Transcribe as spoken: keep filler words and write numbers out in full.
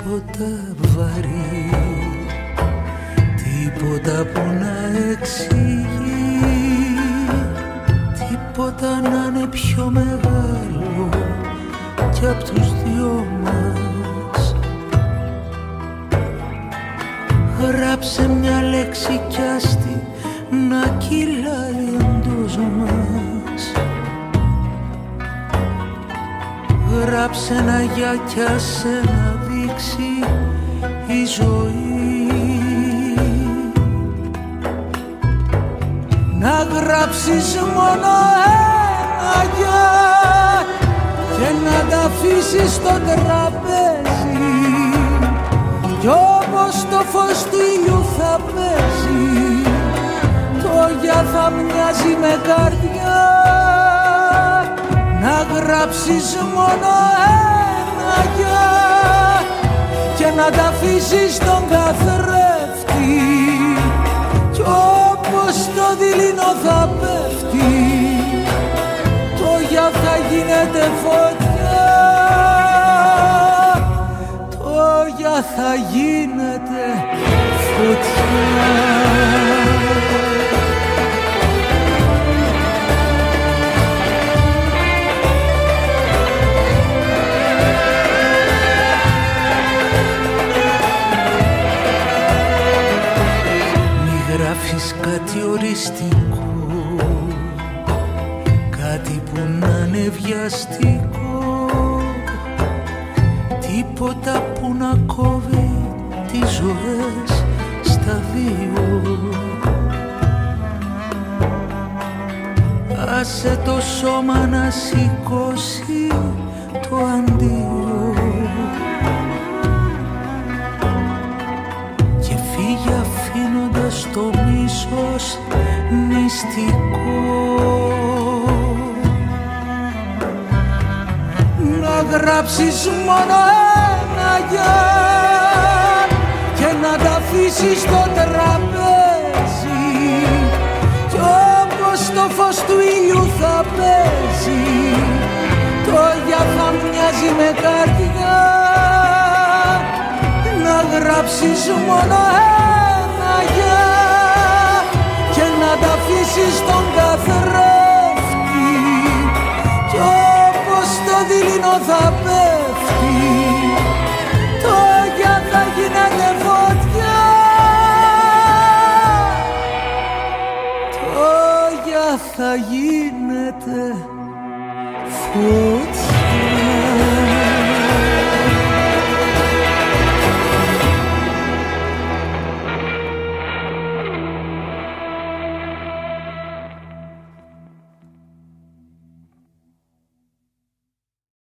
τίποτα βαρύ, τίποτα που να εξηγεί, τίποτα να είναι πιο μεγάλο κι απ' τους δυο μας. Γράψε μια λέξη κι άστη να κυλάει εντός μας. Γράψε ένα γεια κι άσε να δείξει η ζωή. Να γράψεις μόνο ένα γεια και να τα αφήσεις στο τραπέζι, κι όπως το φως του ήλιου θα παίζει, το γεια θα μοιάζει με καρδιά. Να γράψεις μόνο ένα γεια και να τα αφήσεις στον καθρέφτη, κι όπως το δειλινό θα πέφτει, το γεια θα γίνεται φωτιά. Το γεια θα γίνεται φωτιά. Γράφεις κάτι οριστικό, κάτι που να είναι βιαστικό, τίποτα που να κόβει τις ζωές στα δύο. Άσε το σώμα να σηκώσει το αντίο και φύγει αφήνοντας το μίσος μυστικό. Να γράψεις μόνο ένα γεια και να τα αφήσεις στο τραπέζι, κι όπως το φως του ήλιου θα παίζει, το γεια θα μοιάζει με καρδιά. Να γράψεις μόνο ένα γεια και να τα αφήσεις στον καθρέφτη, κι όπως το δειλινό θα πέφτει, το γεια θα γίνεται φωτιά. Το γεια θα γίνεται φωτιά.